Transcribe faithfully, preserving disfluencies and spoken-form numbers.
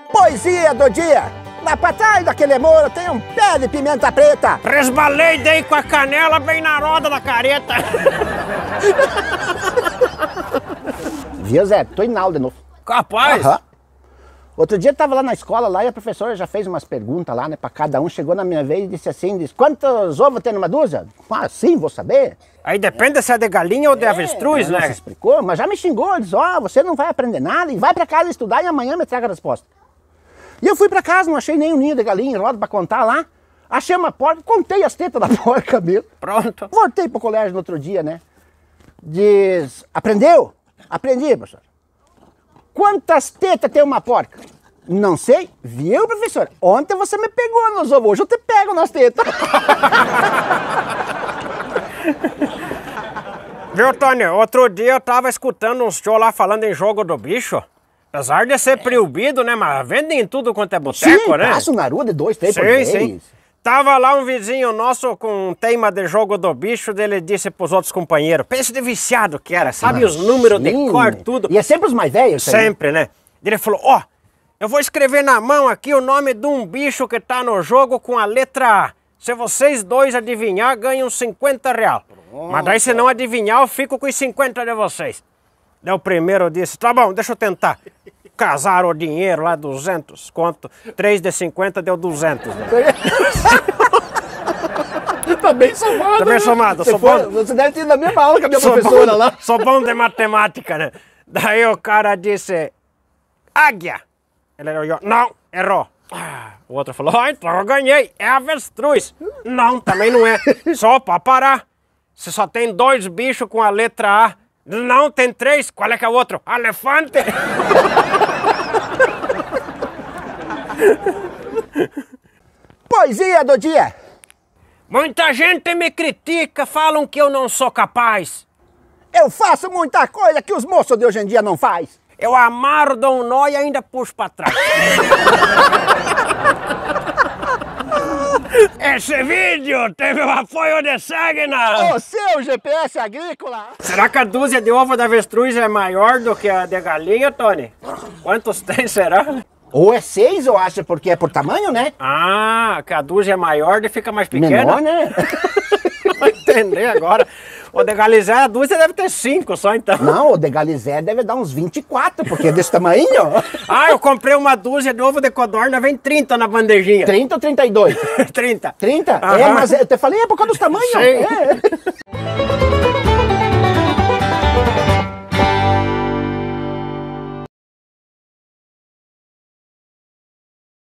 Poesia do dia. Lá pra trás daquele muro tem um pé de pimenta preta. Resbalei, dei com a canela bem na roda da careta. Viu, Zé? Tô indo na aula de novo. Capaz? Aham. Outro dia eu tava lá na escola lá e a professora já fez umas perguntas lá, né, pra cada um. Chegou na minha vez e disse assim, disse, quantos ovos tem numa dúzia? Ah, sim, vou saber. Aí depende se é de galinha ou de avestruz, Ela né? se explicou, mas já me xingou, disse, ó, oh, você não vai aprender nada e vai pra casa estudar e amanhã me traga a resposta. E eu fui pra casa, não achei nenhum ninho de galinha em roda pra contar lá. Achei uma porca, contei as tetas da porca mesmo. Pronto. Voltei pro colégio no outro dia, né? Diz, aprendeu? Aprendi, professor. Quantas tetas tem uma porca? Não sei. Viu, professor? Ontem você me pegou nos ovos, hoje eu te pego nas tetas. Viu, Tony? Outro dia eu tava escutando uns show lá falando em jogo do bicho. Apesar de ser proibido, né? Mas vendem tudo quanto é boteco, Sim, né? passa na rua de dois, três por Sim, vez. sim. Tava lá um vizinho nosso com um tema de jogo do bicho, dele disse pros outros companheiros, pense de viciado que era, sabe os números de cor, tudo. E é sempre os mais velhos? Sempre, né? Ele falou, ó, oh, eu vou escrever na mão aqui o nome de um bicho que tá no jogo com a letra A. Se vocês dois adivinhar, ganham cinquenta real. Pronto. Mas daí se não adivinhar, eu fico com os cinquenta de vocês. Daí o primeiro disse, tá bom, deixa eu tentar. Casaram o dinheiro lá, duzentos conto. três de cinquenta deu duzentos. Né? Tá bem somado. Tá bem né? somado. Você, Sou foi, bom... você deve ter ido na mesma aula que a minha sou professora bom, lá. Sou bom de matemática, né? Daí o cara disse, águia. Ele olhou, não, errou. Ah, o outro falou, ah, então eu ganhei, é avestruz. Não, também não é. Só pra parar. Você só tem dois bichos com a letra A. Não, tem três. Qual é que é o outro? Elefante. Poesia do dia. Muita gente me critica, falam que eu não sou capaz. Eu faço muita coisa que os moços de hoje em dia não faz. Eu amarro, dou um nó e ainda puxo pra trás. Esse vídeo teve o apoio de Sagna. O seu G P S agrícola. Será que a dúzia de ovo da avestruz é maior do que a de galinha, Tony? Quantos tem, será? Ou é seis, eu acho, porque é por tamanho, né? Ah, que a dúzia é maior e fica mais pequena? Menor, né? Vou entender agora. O de Galizé, a dúzia deve ter cinco só, então. Não, o de Galizé deve dar uns vinte e quatro, porque é desse tamanho. Ah, eu comprei uma dúzia de ovo de codorna, vem trinta na bandejinha. trinta ou trinta e dois? trinta. trinta? Aham. É, mas eu te falei, é por causa dos tamanhos. Sim. É.